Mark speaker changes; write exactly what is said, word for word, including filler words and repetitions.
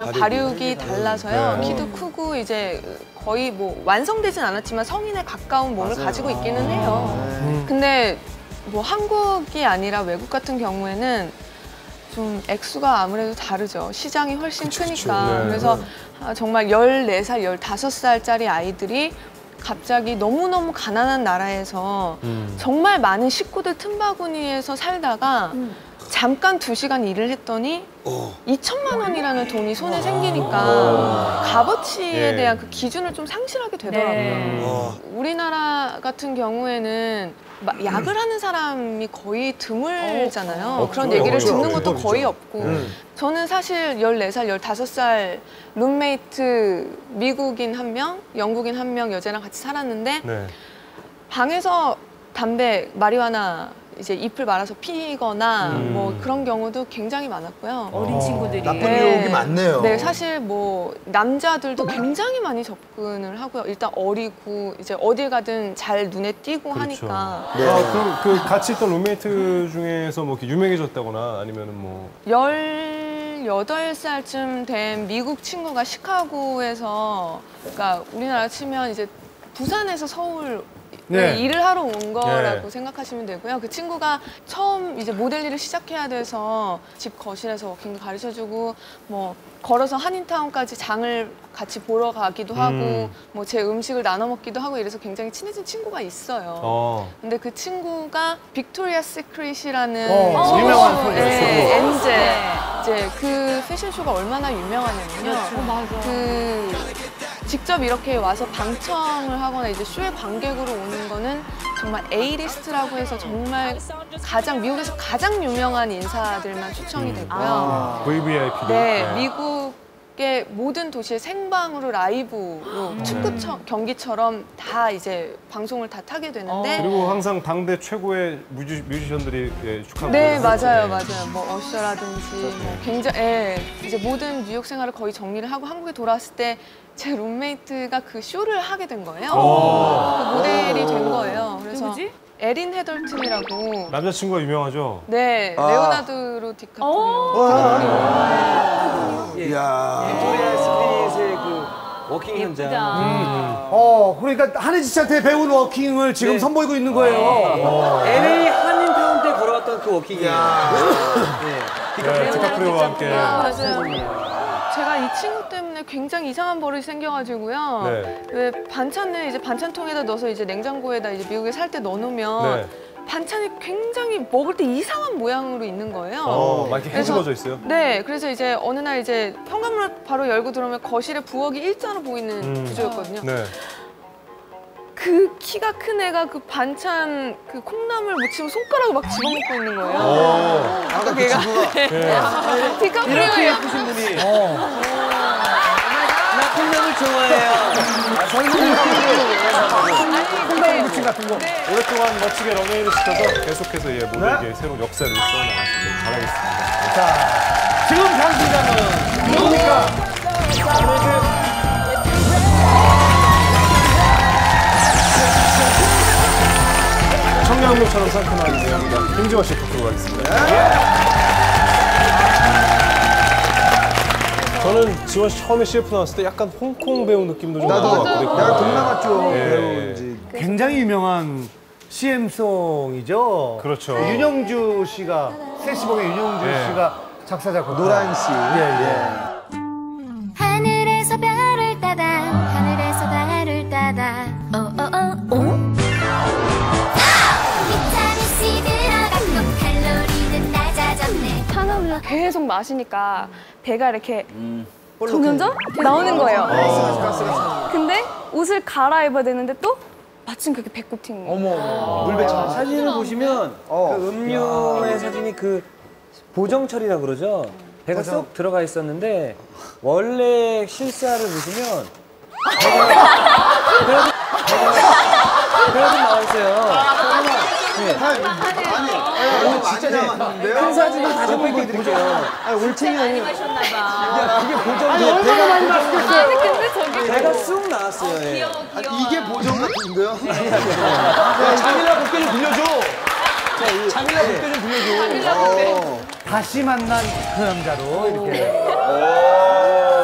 Speaker 1: 발육이 달라서요. 네. 키도 크고 이제 거의 뭐 완성되진 않았지만 성인에 가까운 몸을 맞아요. 가지고 있기는 해요. 네. 근데 뭐 한국이 아니라 외국 같은 경우에는 좀 액수가 아무래도 다르죠. 시장이 훨씬 그쵸, 크니까. 그쵸. 네. 그래서 네. 정말 열네 살, 열다섯 살짜리 아이들이 갑자기 너무너무 가난한 나라에서 음. 정말 많은 식구들 틈바구니에서 살다가 음. 잠깐 두 시간 일을 했더니 어. 이천만 원이라는 돈이 손에 생기니까 값어치에 예. 대한 그 기준을 좀 상실하게 되더라고요. 네. 어. 우리나라 같은 경우에는 약을 하는 사람이 거의 드물잖아요. 어, 그런 그렇죠. 얘기를 듣는 것도 그렇죠. 거의 없고 음. 저는 사실 열네 살, 열다섯 살 룸메이트 미국인 한 명, 영국인 한 명 여자랑 같이 살았는데 네. 방에서 담배, 마리화나 이제 잎을 말아서 피거나 음. 뭐 그런 경우도 굉장히 많았고요.
Speaker 2: 어린 친구들이.
Speaker 3: 나쁜 유혹이
Speaker 1: 네.
Speaker 3: 많네요.
Speaker 1: 네, 사실 뭐 남자들도 굉장히 많이 접근을 하고요. 일단 어리고 이제 어딜 가든 잘 눈에 띄고 그렇죠. 하니까.
Speaker 4: 네. 아, 그럼 그 같이 있던 룸메이트 중에서 뭐 이렇게 유명해졌다거나 아니면은 뭐
Speaker 1: 열여덟 살쯤 된 미국 친구가 시카고에서 그러니까 우리나라 치면 이제 부산에서 서울 네. 일을 하러 온 거라고 네. 생각하시면 되고요. 그 친구가 처음 이제 모델 일을 시작해야 돼서 집 거실에서 워킹도 가르쳐주고 뭐 걸어서 한인타운까지 장을 같이 보러 가기도 음. 하고 뭐 제 음식을 나눠 먹기도 하고 이래서 굉장히 친해진 친구가 있어요. 어. 근데 그 친구가 빅토리아 시크릿이라는
Speaker 3: 어, 유명한 소리.
Speaker 1: 네, 엔젤 이제 그 패션쇼가 얼마나 유명하냐면요.
Speaker 2: 그렇죠. 맞아.
Speaker 1: 그 직접 이렇게 와서 방청을 하거나 이제 쇼의 관객으로 오는 거는 정말 에이리스트라고 해서 정말 가장 미국에서 가장 유명한 인사들만 초청이 되고요.
Speaker 4: 아. 브이브이아이피들.
Speaker 1: 네, 네, 미국의 모든 도시의 생방으로 라이브로 음. 축구 경기처럼 다 이제 방송을 다 타게 되는데
Speaker 4: 그리고 항상 당대 최고의 뮤지, 뮤지션들이 예, 축하하고
Speaker 1: 네, 맞아요, 맞아요. 뭐 어셔라든지 뭐 굉장히 예, 이제 모든 뉴욕 생활을 거의 정리를 하고 한국에 돌아왔을 때 제 룸메이트가 그 쇼를 하게 된 거예요. 그 모델이 된 거예요. 그래서
Speaker 2: 누구지?
Speaker 1: 에린 헤덜튼이라고
Speaker 4: 남자친구가 유명하죠?
Speaker 1: 네,
Speaker 3: 아.
Speaker 1: 레오나르도 디카프리오.
Speaker 3: 이야.
Speaker 5: 빅토리아 시크릿의 그 워킹 현장.
Speaker 2: 음.
Speaker 3: 어, 그러니까 한혜지 씨한테 배운 워킹을 지금
Speaker 5: 네.
Speaker 3: 선보이고 있는 거예요.
Speaker 5: 어. 엘에이 한인타운 때 걸어왔던 그 워킹이에요.
Speaker 4: 네, 디카프리오와 함께.
Speaker 1: 맞아요. 제가 이 친구 때문에 굉장히 이상한 버릇이 생겨가지고요. 네. 왜 반찬을 이제 반찬통에다 넣어서 이제 냉장고에다 이제 미국에 살 때 넣어놓으면 네. 반찬이 굉장히 먹을 때 이상한 모양으로 있는 거예요.
Speaker 4: 어, 막 이렇게 헤집어져 있어요?
Speaker 1: 네, 그래서 이제 어느 날 이제 현관문을 바로 열고 들어오면 거실에 부엌이 일자로 보이는 음. 구조였거든요. 네. 그 키가 큰 애가 그 반찬 그 콩나물 무치고 손가락을 막 집어먹고 있는 거예요.
Speaker 3: 오. 아까 그 친구가.
Speaker 1: 네. 디카프리오
Speaker 5: 이렇게 예쁘신 분이. 어. 나 콩나물 좋아해요.
Speaker 3: 아, 선생님 콩나물 무침 같은 거.
Speaker 1: 네.
Speaker 4: 오랫동안 멋지게 런웨이를 시켜서 계속해서 예, 모델에게 네? 새로운 역사를 써나가시길 바라겠습니다.
Speaker 3: 자, 지금 당신자는 누굽니까?
Speaker 4: 청량함처럼 상큼한 내용이다. 김지원 씨 토크로 가겠습니다. 예. 저는 지원 씨 처음에 씨에프 나왔을 때 약간 홍콩 배우 느낌도 좀 나는 것 같고.
Speaker 3: 나는 동남아 쪽
Speaker 4: 예.
Speaker 3: 배우인지. 굉장히 유명한 씨엠송이죠.
Speaker 4: 그렇죠.
Speaker 3: 윤영주 씨가 세시봉의 윤영주 예. 씨가 작사 작곡. 노란 씨. 예, 예.
Speaker 6: 하늘에서 별을 따다 하늘에서 달을 따다 오오오 오?
Speaker 1: 탄산음료 계속 마시니까 배가 이렇게 음. 점점점 나오는 거예요. 어. 근데 옷을 갈아입어야 되는데 또 마침 그렇게 배꼽 튀는 거예요.
Speaker 3: 어머, 물배차.
Speaker 5: 사진을 보시면 어. 그 음료의 야. 사진이 그 보정철이라고 그러죠. 배가 보정. 쏙 들어가 있었는데 원래 실사를 보시면 배가 배가 배가 좀 나와 있어요. 네.
Speaker 3: 아니, 아니, 진짜 남았는데요?
Speaker 5: 큰 사진을 다시 한번 보여드릴게요.
Speaker 2: 아니, 올챙이 많이 마셨나봐.
Speaker 5: 이게 보정.
Speaker 3: 아니, 얼마나 많이 마셨겠어요?
Speaker 1: 아니, 근데 저기.
Speaker 5: 배가 쑥 나왔어요. 어,
Speaker 2: 귀여워, 귀여워.
Speaker 3: 아니, 이게 보정 같은데요? 야, 장일라 복귀 좀 빌려줘. 장일라 복귀 좀 빌려줘.
Speaker 1: 장일라 복귀.
Speaker 3: 다시 만난 그 남자로 이렇게.